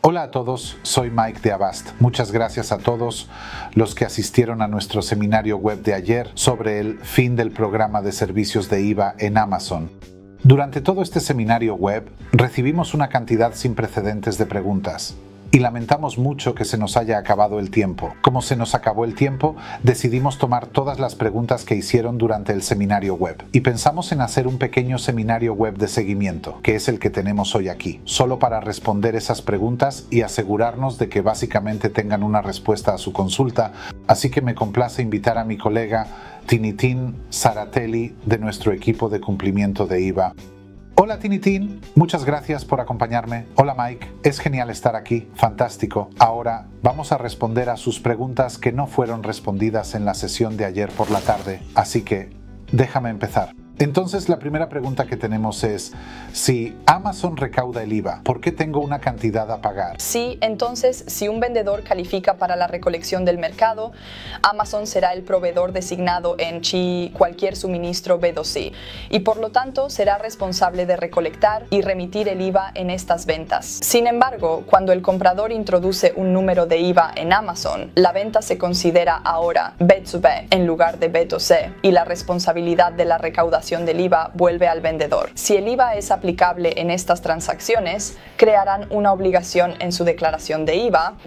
Hola a todos, soy Mike de Avast. Muchas gracias a todos los que asistieron a nuestro seminario web de ayer sobre el fin del programa de servicios de IVA en Amazon. Durante todo este seminario web recibimos una cantidad sin precedentes de preguntas y lamentamos mucho que se nos haya acabado el tiempo. Como se nos acabó el tiempo, decidimos tomar todas las preguntas que hicieron durante el seminario web y pensamos en hacer un pequeño seminario web de seguimiento, que es el que tenemos hoy aquí, solo para responder esas preguntas y asegurarnos de que básicamente tengan una respuesta a su consulta. Así que me complace invitar a mi colega Tinitín Saratelli de nuestro equipo de cumplimiento de IVA. Hola Tinitín, muchas gracias por acompañarme. Hola Mike, es genial estar aquí, fantástico. Ahora vamos a responder a sus preguntas que no fueron respondidas en la sesión de ayer por la tarde, así que déjame empezar. Entonces la primera pregunta que tenemos es, si Amazon recauda el IVA, ¿por qué tengo una cantidad a pagar? Sí, entonces si un vendedor califica para la recolección del mercado, Amazon será el proveedor designado en cualquier suministro B2C y por lo tanto será responsable de recolectar y remitir el IVA en estas ventas. Sin embargo, cuando el comprador introduce un número de IVA en Amazon, la venta se considera ahora B2B en lugar de B2C y la responsabilidad de la recaudación del IVA vuelve al vendedor. Si el IVA es aplicable en estas transacciones, crearán una obligación en su declaración de IVA.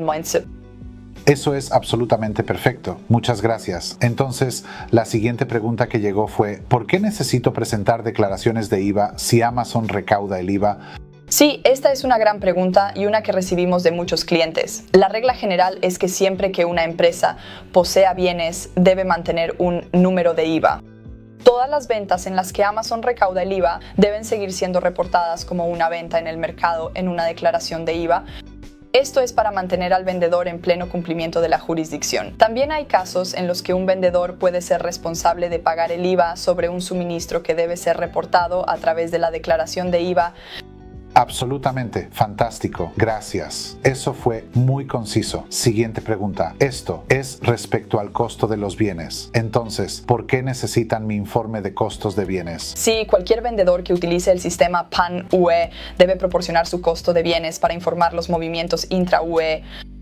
Eso es absolutamente perfecto. Muchas gracias. Entonces, la siguiente pregunta que llegó fue, ¿por qué necesito presentar declaraciones de IVA si Amazon recauda el IVA? Sí, esta es una gran pregunta y una que recibimos de muchos clientes. La regla general es que siempre que una empresa posea bienes, debe mantener un número de IVA. Todas las ventas en las que Amazon recauda el IVA deben seguir siendo reportadas como una venta en el mercado en una declaración de IVA. Esto es para mantener al vendedor en pleno cumplimiento de la jurisdicción. También hay casos en los que un vendedor puede ser responsable de pagar el IVA sobre un suministro que debe ser reportado a través de la declaración de IVA. Absolutamente, fantástico, gracias. Eso fue muy conciso. Siguiente pregunta. Esto es respecto al costo de los bienes. Entonces, ¿por qué necesitan mi informe de costos de bienes? Sí, cualquier vendedor que utilice el sistema PAN-UE debe proporcionar su costo de bienes para informar los movimientos intra-UE.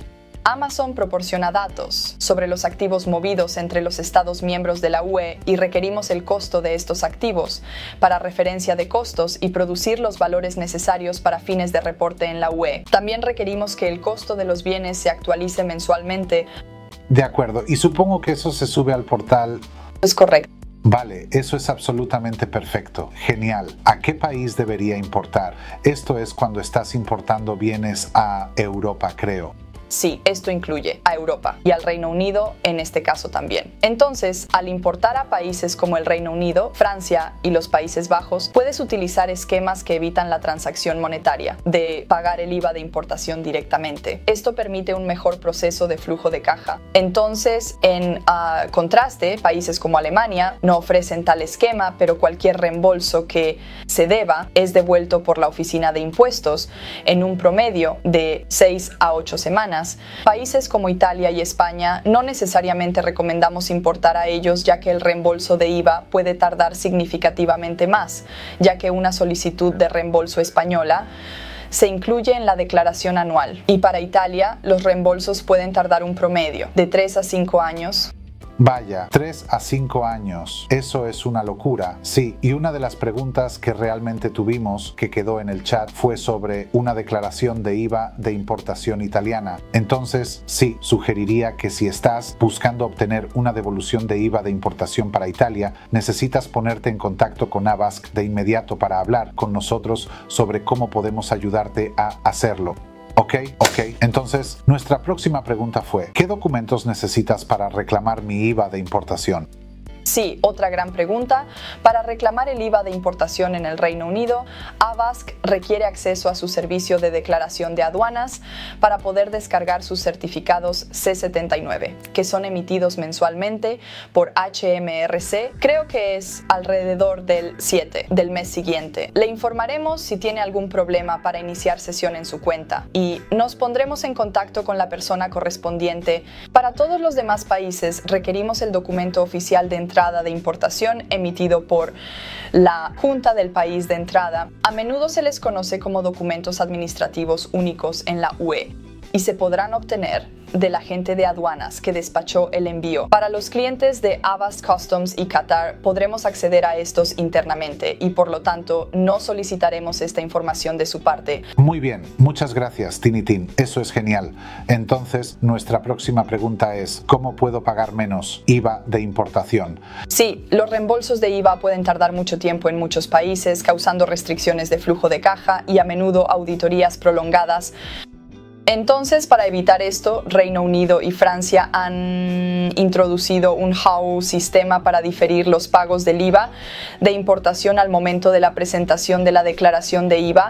Amazon proporciona datos sobre los activos movidos entre los Estados miembros de la UE y requerimos el costo de estos activos para referencia de costos y producir los valores necesarios para fines de reporte en la UE. También requerimos que el costo de los bienes se actualice mensualmente. De acuerdo, y supongo que eso se sube al portal. Es correcto. Vale, eso es absolutamente perfecto. Genial. ¿A qué país debería importar? Esto es cuando estás importando bienes a Europa, creo. Sí, esto incluye a Europa y al Reino Unido en este caso también. Entonces, al importar a países como el Reino Unido, Francia y los Países Bajos, puedes utilizar esquemas que evitan la transacción monetaria, de pagar el IVA de importación directamente. Esto permite un mejor proceso de flujo de caja. Entonces, en contraste, países como Alemania no ofrecen tal esquema, pero cualquier reembolso que se deba es devuelto por la Oficina de Impuestos en un promedio de 6 a 8 semanas. Países como Italia y España no necesariamente recomendamos importar a ellos, ya que el reembolso de IVA puede tardar significativamente más, ya que una solicitud de reembolso española se incluye en la declaración anual. Y para Italia, los reembolsos pueden tardar un promedio de 3 a 5 años. Vaya, 3 a 5 años. Eso es una locura. Sí, y una de las preguntas que realmente tuvimos que quedó en el chat fue sobre una declaración de IVA de importación italiana. Entonces, sí, sugeriría que si estás buscando obtener una devolución de IVA de importación para Italia, necesitas ponerte en contacto con Avast de inmediato para hablar con nosotros sobre cómo podemos ayudarte a hacerlo. Ok. Entonces, nuestra próxima pregunta fue, ¿qué documentos necesitas para reclamar mi IVA de importación? Sí, otra gran pregunta. Para reclamar el IVA de importación en el Reino Unido, Avast requiere acceso a su servicio de declaración de aduanas para poder descargar sus certificados C79, que son emitidos mensualmente por HMRC. Creo que es alrededor del 7 del mes siguiente. Le informaremos si tiene algún problema para iniciar sesión en su cuenta y nos pondremos en contacto con la persona correspondiente. Para todos los demás países requerimos el documento oficial de entrada entrada de importación emitido por la Junta del país de entrada. A menudo se les conoce como documentos administrativos únicos en la UE y se podrán obtener del agente de aduanas que despachó el envío. Para los clientes de Avast Customs y Qatar podremos acceder a estos internamente y por lo tanto no solicitaremos esta información de su parte. Muy bien, muchas gracias Tinitin, eso es genial. Entonces nuestra próxima pregunta es ¿cómo puedo pagar menos IVA de importación? Sí, los reembolsos de IVA pueden tardar mucho tiempo en muchos países, causando restricciones de flujo de caja y a menudo auditorías prolongadas. Entonces, para evitar esto, Reino Unido y Francia han introducido un HAU sistema para diferir los pagos del IVA de importación al momento de la presentación de la declaración de IVA.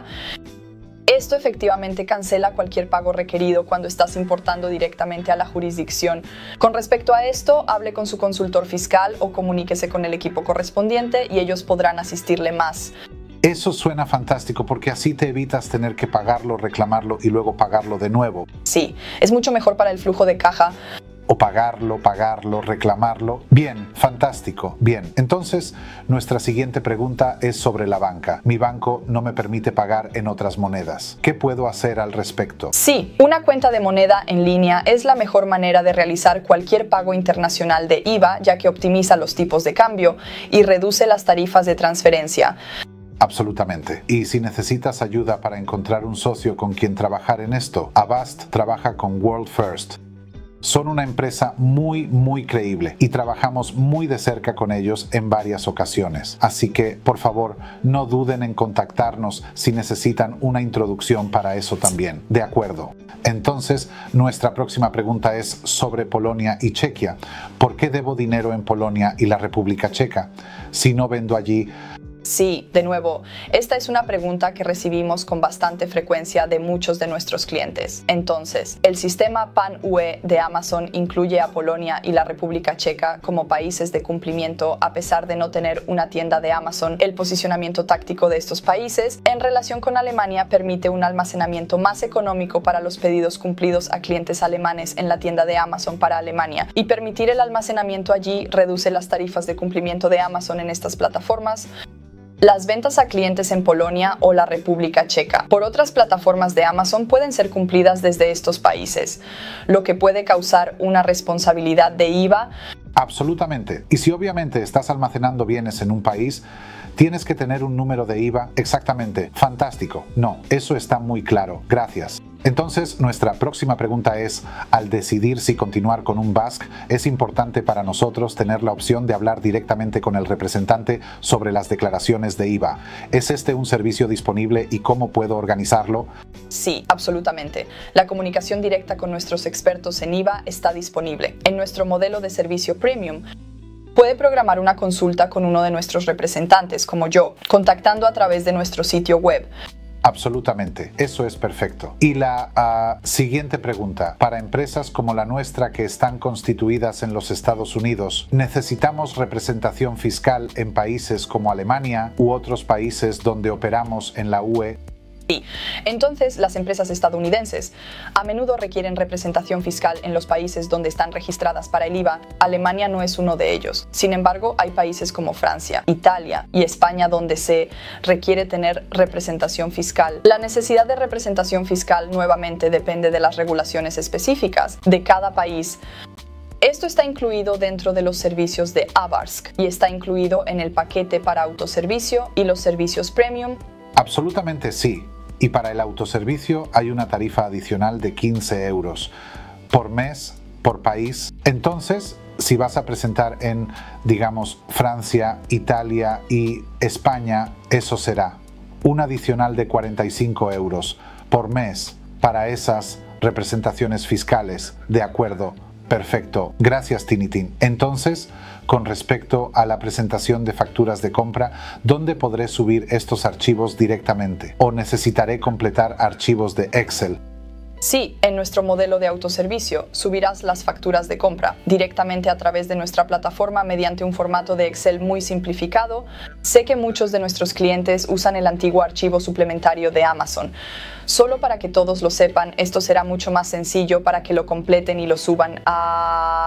Esto efectivamente cancela cualquier pago requerido cuando estás importando directamente a la jurisdicción. Con respecto a esto, hable con su consultor fiscal o comuníquese con el equipo correspondiente y ellos podrán asistirle más. Eso suena fantástico porque así te evitas tener que pagarlo, reclamarlo y luego pagarlo de nuevo. Sí, es mucho mejor para el flujo de caja. O pagarlo, reclamarlo. Bien, fantástico, bien. Entonces, nuestra siguiente pregunta es sobre la banca. Mi banco no me permite pagar en otras monedas. ¿Qué puedo hacer al respecto? Sí, una cuenta de moneda en línea es la mejor manera de realizar cualquier pago internacional de IVA, ya que optimiza los tipos de cambio y reduce las tarifas de transferencia. Absolutamente. Y si necesitas ayuda para encontrar un socio con quien trabajar en esto, Avast trabaja con World First. Son una empresa muy creíble y trabajamos muy de cerca con ellos en varias ocasiones. Así que, por favor, no duden en contactarnos si necesitan una introducción para eso también. De acuerdo. Entonces, nuestra próxima pregunta es sobre Polonia y Chequia. ¿Por qué debo dinero en Polonia y la República Checa? Si no vendo allí... Sí, de nuevo, esta es una pregunta que recibimos con bastante frecuencia de muchos de nuestros clientes. Entonces, el sistema Pan-UE de Amazon incluye a Polonia y la República Checa como países de cumplimiento a pesar de no tener una tienda de Amazon. El posicionamiento táctico de estos países en relación con Alemania permite un almacenamiento más económico para los pedidos cumplidos a clientes alemanes en la tienda de Amazon para Alemania, y permitir el almacenamiento allí reduce las tarifas de cumplimiento de Amazon en estas plataformas. Las ventas a clientes en Polonia o la República Checa por otras plataformas de Amazon pueden ser cumplidas desde estos países, lo que puede causar una responsabilidad de IVA. Absolutamente. Y si obviamente estás almacenando bienes en un país, tienes que tener un número de IVA. Exactamente. Fantástico. No, eso está muy claro. Gracias. Entonces, nuestra próxima pregunta es, al decidir si continuar con un BASC, es importante para nosotros tener la opción de hablar directamente con el representante sobre las declaraciones de IVA. ¿Es este un servicio disponible y cómo puedo organizarlo? Sí, absolutamente. La comunicación directa con nuestros expertos en IVA está disponible. En nuestro modelo de servicio premium, puede programar una consulta con uno de nuestros representantes, como yo, contactando a través de nuestro sitio web. Absolutamente, eso es perfecto. Y la siguiente pregunta. Para empresas como la nuestra que están constituidas en los Estados Unidos, ¿necesitamos representación fiscal en países como Alemania u otros países donde operamos en la UE? Sí. Entonces, las empresas estadounidenses a menudo requieren representación fiscal en los países donde están registradas para el IVA. Alemania no es uno de ellos. Sin embargo, hay países como Francia, Italia y España donde se requiere tener representación fiscal. La necesidad de representación fiscal nuevamente depende de las regulaciones específicas de cada país. Esto está incluido dentro de los servicios de Avast y está incluido en el paquete para autoservicio y los servicios premium. Absolutamente sí. Y para el autoservicio hay una tarifa adicional de 15 euros por mes, por país. Entonces, si vas a presentar en, digamos, Francia, Italia y España, eso será un adicional de 45 euros por mes para esas representaciones fiscales. De acuerdo. Perfecto. Gracias, Tinitin. Entonces, con respecto a la presentación de facturas de compra, ¿dónde podré subir estos archivos directamente? ¿O necesitaré completar archivos de Excel? Sí, en nuestro modelo de autoservicio subirás las facturas de compra directamente a través de nuestra plataforma mediante un formato de Excel muy simplificado. Sé que muchos de nuestros clientes usan el antiguo archivo suplementario de Amazon. Solo para que todos lo sepan, esto será mucho más sencillo para que lo completen y lo suban a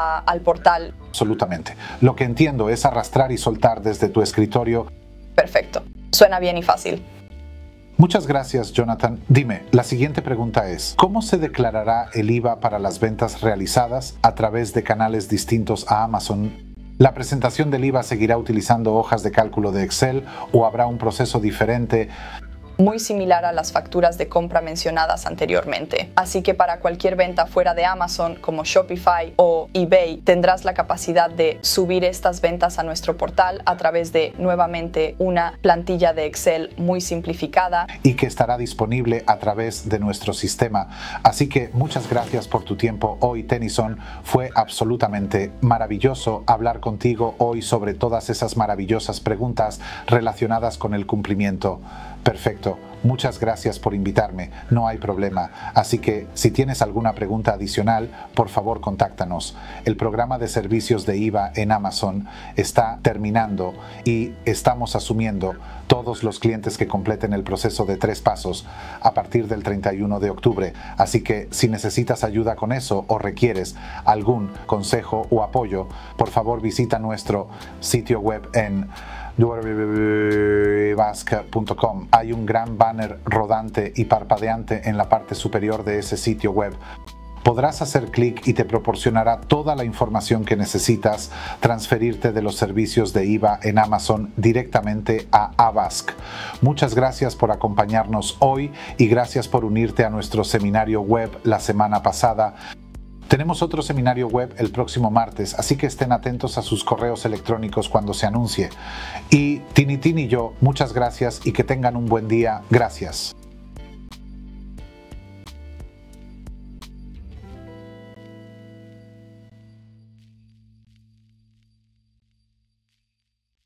al portal. Absolutamente. Lo que entiendo es arrastrar y soltar desde tu escritorio. Perfecto. Suena bien y fácil. Muchas gracias, Jonathan. Dime, la siguiente pregunta es, ¿cómo se declarará el IVA para las ventas realizadas a través de canales distintos a Amazon? ¿La presentación del IVA seguirá utilizando hojas de cálculo de Excel o habrá un proceso diferente? Muy similar a las facturas de compra mencionadas anteriormente. Así que para cualquier venta fuera de Amazon, como Shopify o eBay, tendrás la capacidad de subir estas ventas a nuestro portal a través de, nuevamente, una plantilla de Excel muy simplificada. Y que estará disponible a través de nuestro sistema. Así que muchas gracias por tu tiempo hoy, Tennyson. Fue absolutamente maravilloso hablar contigo hoy sobre todas esas maravillosas preguntas relacionadas con el cumplimiento. Perfecto. Muchas gracias por invitarme. No hay problema. Así que si tienes alguna pregunta adicional, por favor contáctanos. El programa de servicios de IVA en Amazon está terminando y estamos asumiendo todos los clientes que completen el proceso de 3 pasos a partir del 31 de octubre. Así que si necesitas ayuda con eso o requieres algún consejo o apoyo, por favor visita nuestro sitio web en www.basque.com. Hay un gran banner rodante y parpadeante en la parte superior de ese sitio web. Podrás hacer clic y te proporcionará toda la información que necesitas transferirte de los servicios de IVA en Amazon directamente a Avask. Muchas gracias por acompañarnos hoy y gracias por unirte a nuestro seminario web la semana pasada. Tenemos otro seminario web el próximo martes, así que estén atentos a sus correos electrónicos cuando se anuncie. Y Tinitín y yo, muchas gracias y que tengan un buen día. Gracias.